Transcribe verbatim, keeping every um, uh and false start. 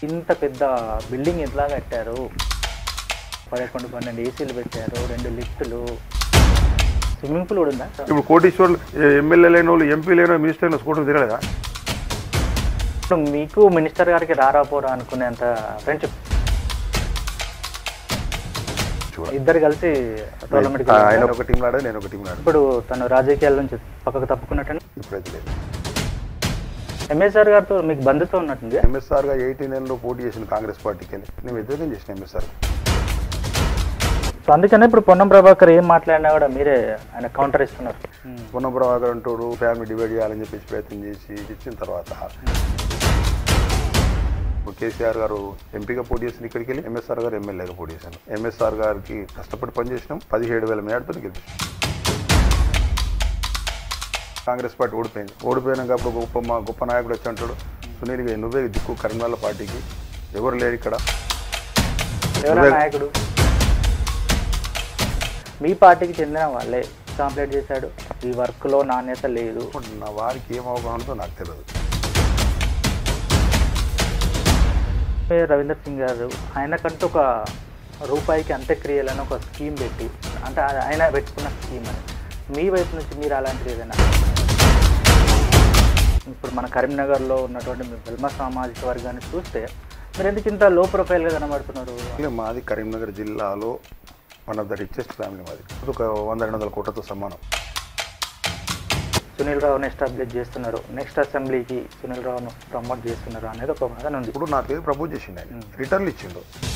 ఇంత పెద్ద బిల్డింగ్ ఎట్లా కట్టారు? పదకొండు పన్నెండు ఏసీలు పెట్టారు, రెండు లిఫ్టులు, స్విమ్మింగ్ పూల్ కూడా ఉందా? ఇప్పుడు కోటీశ్వర్లు ఎమ్మెల్యే లేని వాళ్ళు, ఎంపీ లేని మినిస్టర్ స్కూటర్ తిరగలేదా? ఇప్పుడు మీకు మినిస్టర్ గారికి రారాపోరా అనుకునేంత ఫ్రెండ్షిప్, ఇద్దరు కలిసి టోర్నమెంట్. ఆయన ఒక టీం ఆడాడు, నేను ఒక టీం ఆడాను. ఇప్పుడు తను రాజకీయాల నుంచి పక్కకు తప్పుకున్నట్టు ఇప్పుడైతే లేదు. ఎంఎస్ఆర్ గారితో మీకు బంధుత్వం ఉన్నట్టుంది. ఎంఎస్ఆర్ గా ఎయిటీ నైన్ లో పోటీ చేసిన కాంగ్రెస్ పార్టీకి వెళ్ళి నేను వ్యతిరేకం చేసిన ఎంఎస్ఆర్. సో అందుకనే ఇప్పుడు పొన్నం ప్రభాకర్ ఏం మాట్లాడినా కూడా మీరే ఆయన కౌంటర్ ఇస్తున్నారు. పొన్నం ప్రభాకర్ అంటాడు ఫ్యామిలీ డివైడ్ చేయాలని చెప్పేసి ప్రయత్నం చేసి ఇచ్చిన తర్వాత కేసీఆర్ గారు ఎంపీగా పోటీ చేసిన ఇక్కడికి వెళ్ళి ఎంఎస్ఆర్ గారు ఎమ్మెల్యేగా పోటీ చేశాను. ఎంఎస్ఆర్ గారికి కష్టపడి పనిచేసినాం, పదిహేడు వేల మేడతో గెలిపించాం. కాంగ్రెస్ పార్టీ ఓడిపోయింది. ఓడిపోయినాక అప్పుడు గొప్ప మా గొప్ప నాయకుడు వచ్చి అంటాడు, సునీల్ నువ్వే దిక్కు కరీంనగర్ పార్టీకి, ఎవరు లేరు ఇక్కడ. నాయకుడు మీ పార్టీకి చెందిన వాళ్ళే కంప్లైంట్ చేశాడు, ఈ వర్క్లో నాణ్యత లేదు. నా వారికి ఏం అవగాహనతో నాకు తెలియదు. రవీందర్ సింగ్ గారు ఆయనకంటూ ఒక రూపాయికి అంత్యక్రియలను ఒక స్కీమ్ పెట్టి, అంటే ఆయన పెట్టుకున్న స్కీమ్ అని మీ వైపు నుంచి మీరు అలాంటిది ఏదైనా? ఇప్పుడు మన కరీంనగర్లో ఉన్నటువంటి వెల్మ సామాజిక వర్గాన్ని చూస్తే మీరు ఎందుకు ఇంత లో ప్రొఫైల్గా కనబడుతున్నారు? మాది కరీంనగర్ జిల్లాలో one of the richest family మాది. ఒక వంద రెండు వందల కోట్లతో సమానం. సునీల్ రావుని ఎస్టాబ్లిష్ చేస్తున్నారు, నెక్స్ట్ అసెంబ్లీకి సునీల్ రావును ప్రమోట్ చేస్తున్నారు అనేది ఒక వాదన ఉంది. ఇప్పుడు నా పేరు ప్రపోజ్ చేసిండు, ఆయన రిటర్న్లు ఇచ్చిండు.